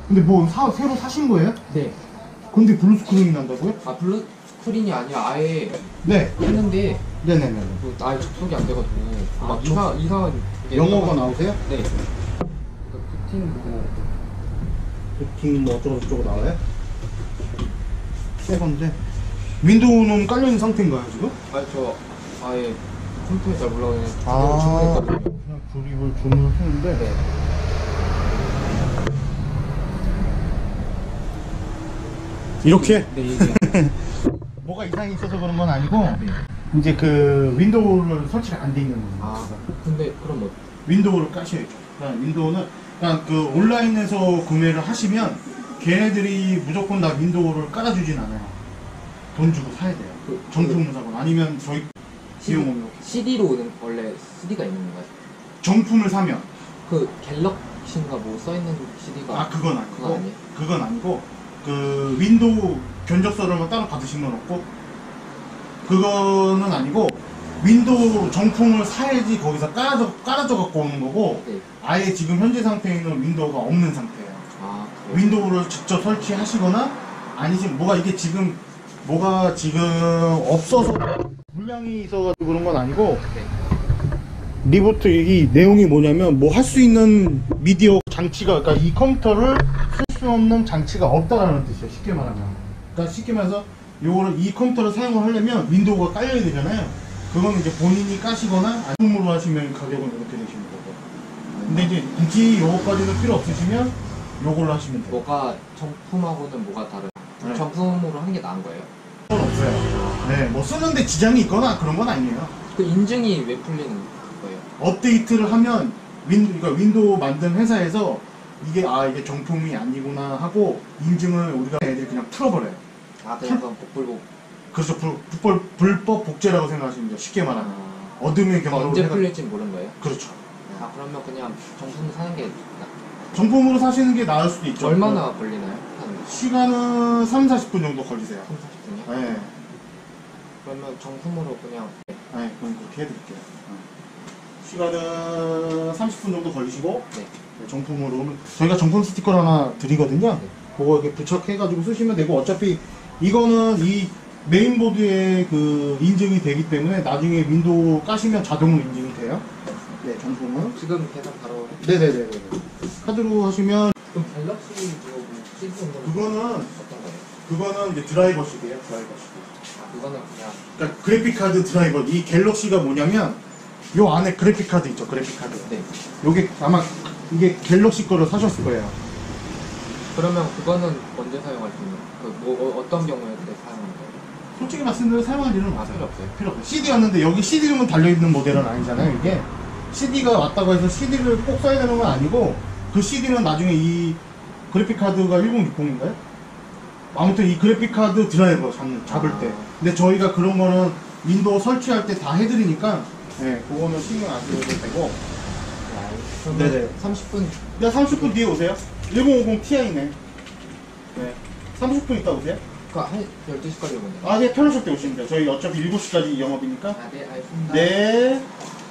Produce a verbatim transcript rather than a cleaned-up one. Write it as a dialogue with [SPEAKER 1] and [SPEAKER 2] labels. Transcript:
[SPEAKER 1] 근데 뭐 사, 새로 사신 거예요?
[SPEAKER 2] 네.
[SPEAKER 1] 근데 블루 스크린이 난다고요?
[SPEAKER 2] 아 블루 스크린이 아니라 아예
[SPEAKER 1] 네.
[SPEAKER 2] 했는데
[SPEAKER 1] 네네네.
[SPEAKER 2] 그 아예 접속이 안 돼가지고
[SPEAKER 1] 아,
[SPEAKER 2] 막
[SPEAKER 1] 접-
[SPEAKER 2] 이상 이상한 게
[SPEAKER 1] 영어가 나오세요?
[SPEAKER 2] 네. 그 부팅 뭐
[SPEAKER 1] 부팅 뭐 어쩌고 저쩌고 나와요? 새 건데 윈도우는 깔려있는 상태인가요 지금?
[SPEAKER 2] 아니 저 아예 컴퓨터에 잘 몰라가지고
[SPEAKER 1] 아.
[SPEAKER 2] 주문했거든요.
[SPEAKER 1] 그냥 조립을 주문을 했는데
[SPEAKER 2] 네.
[SPEAKER 1] 이렇게?
[SPEAKER 2] 네 이게
[SPEAKER 1] 뭐가 이상이 있어서 그런 건 아니고
[SPEAKER 2] 네.
[SPEAKER 1] 이제 그 윈도우를 설치가 안 돼 있는 겁니다.
[SPEAKER 2] 아 근데 그럼 뭐
[SPEAKER 1] 윈도우를 까셔야죠. 그러니까 윈도우는 그러니까 그 온라인에서 구매를 하시면 걔네들이 무조건 다 윈도우를 깔아주진 않아요. 돈 주고 사야 돼요.
[SPEAKER 2] 그,
[SPEAKER 1] 정품을 사거나 아니면 저희 비용으로
[SPEAKER 2] 씨디로 오는 원래 씨디가 있는 건가요?
[SPEAKER 1] 정품을 사면
[SPEAKER 2] 그 갤럭시인가 뭐 써있는 씨디가
[SPEAKER 1] 아 그건 아니고
[SPEAKER 2] 그건 아니에요?
[SPEAKER 1] 그건 아니고 그 윈도우 견적서를 따로 받으신 건 없고 그거는 아니고 윈도우 정품을 사야지 거기서 깔아져, 깔아져 갖고 오는 거고
[SPEAKER 2] 네.
[SPEAKER 1] 아예 지금 현재 상태에는 윈도우가 없는 상태예요.
[SPEAKER 2] 아 그래요?
[SPEAKER 1] 윈도우를 직접 설치하시거나 아니시면 뭐가 이게 지금 뭐가 지금 없어서 물량이 있어가지고 그런 건 아니고
[SPEAKER 2] 네.
[SPEAKER 1] 리부트 이 내용이 뭐냐면 뭐 할 수 있는 미디어 장치가 그러니까 이 컴퓨터를 쓸 수 없는 장치가 없다라는 뜻이에요. 쉽게 말하면. 그러니까 쉽게 말해서 요거를 이 컴퓨터를 사용을 하려면 윈도우가 깔려야 되잖아요. 그거는 이제 본인이 까시거나 아니면 하시면 가격은 이렇게 되시는 거고. 근데 이제 굳이 요거까지는 필요 없으시면 요걸로 하시면 돼요.
[SPEAKER 2] 뭐가 정품하고는 뭐가 다른?
[SPEAKER 1] 네.
[SPEAKER 2] 정품으로 하는 게 나은 거예요?
[SPEAKER 1] 그건 없어요. 네, 뭐 쓰는데 지장이 있거나 그런 건 아니에요.
[SPEAKER 2] 그 인증이 왜 풀리는 거예요?
[SPEAKER 1] 업데이트를 하면 윈, 그러니까 윈도우 만든 회사에서 이게 아 이게 정품이 아니구나 하고 인증을 우리가 애들이 그냥 풀어버려요.
[SPEAKER 2] 아 그냥 그건 복불복.
[SPEAKER 1] 그래서 불, 불법, 불법 복제라고 생각하시면 돼요. 쉽게 말하면
[SPEAKER 2] 아,
[SPEAKER 1] 어둠의
[SPEAKER 2] 그
[SPEAKER 1] 경우로
[SPEAKER 2] 언제
[SPEAKER 1] 해가-
[SPEAKER 2] 풀릴지 모르는 거예요?
[SPEAKER 1] 그렇죠.
[SPEAKER 2] 아 그러면 그냥 정품 사는 게 나-
[SPEAKER 1] 정품으로 사시는 게 나을 수도 있죠.
[SPEAKER 2] 얼마나 걸리나요? 한
[SPEAKER 1] 시간은 삼, 사십 분 정도 걸리세요.
[SPEAKER 2] 삼, 사십 분이요?
[SPEAKER 1] 네,
[SPEAKER 2] 그러면 정품으로 그냥
[SPEAKER 1] 네, 그럼 그렇게 해드릴게요. 어. 시간은 삼십 분 정도 걸리시고
[SPEAKER 2] 네.
[SPEAKER 1] 네, 정품으로 저희가 정품 스티커를 하나 드리거든요.
[SPEAKER 2] 네.
[SPEAKER 1] 그거 이렇게 부착해가지고 쓰시면 되고 어차피 이거는 이 메인보드에 그 인증이 되기 때문에 나중에 윈도우 까시면 자동으로 인증이 돼요. 네, 정품은.
[SPEAKER 2] 지금 계산 바로 해.
[SPEAKER 1] 네네네네. 카드로 하시면
[SPEAKER 2] 그럼 갤럭시 그거 뭐 씨디 정도는
[SPEAKER 1] 그거는
[SPEAKER 2] 어떤 거예요?
[SPEAKER 1] 그거는 이제 드라이버식이에요. 드라이버식.
[SPEAKER 2] 아 그거는 그냥
[SPEAKER 1] 그러니까 그래픽 카드 드라이버. 이 갤럭시가 뭐냐면 요 안에 그래픽 카드 있죠. 그래픽 카드.
[SPEAKER 2] 네.
[SPEAKER 1] 요게 아마 이게 갤럭시 거를 사셨을 거예요.
[SPEAKER 2] 그러면 그거는 언제 사용할 수 있는? 그뭐 어떤 경우에 그때 사용하는 거예요?
[SPEAKER 1] 솔직히 말씀드려 사용할 일은
[SPEAKER 2] 아
[SPEAKER 1] 없어요.
[SPEAKER 2] 필요 없어요.
[SPEAKER 1] 필요 없어요. 씨디였는데 여기 씨디로만 달려있는 모델은 아니잖아요. 이게 씨디가 왔다고 해서 씨디를 꼭 써야 되는 건 아니고 그 씨디는 나중에 이 그래픽 카드가 천육십인가요? 아무튼 이 그래픽 카드 드라이버 잡는, 잡을
[SPEAKER 2] 아.
[SPEAKER 1] 때. 근데 저희가 그런 거는 윈도우 설치할 때 다 해드리니까 네, 그거는 신경 안 쓰셔도 되고.
[SPEAKER 2] 그러면
[SPEAKER 1] 네네.
[SPEAKER 2] 삼십 분
[SPEAKER 1] 네, 삼십 분 뒤에 오세요. 천오십 티아이네. 네. 삼십 분 있다 오세요.
[SPEAKER 2] 그한 열두 시까지 오면 돼요?
[SPEAKER 1] 아, 네, 편하실 때 오시면 돼요. 저희 어차피 일곱 시까지 영업이니까.
[SPEAKER 2] 아 네 알겠습니다.
[SPEAKER 1] 네.